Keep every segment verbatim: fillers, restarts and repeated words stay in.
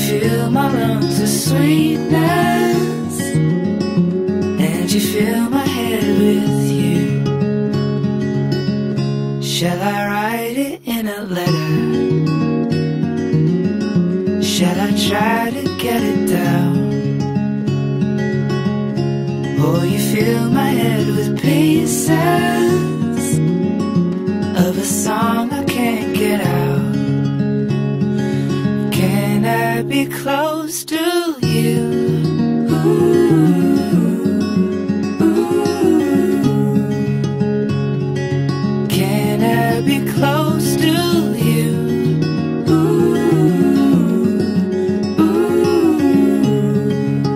fill my lungs with sweetness, and you fill my head with you. Shall I write it in a letter? Shall I try to get it down? Oh, you fill my head with pieces of a song I can't get out. Can I be close to you? Ooh, ooh. Can I be close to you? Ooh, ooh.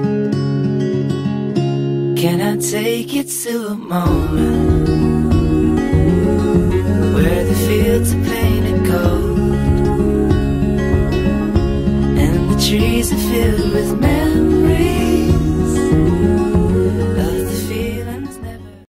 Can I take you to a moment where the fields are painted gold, trees are filled with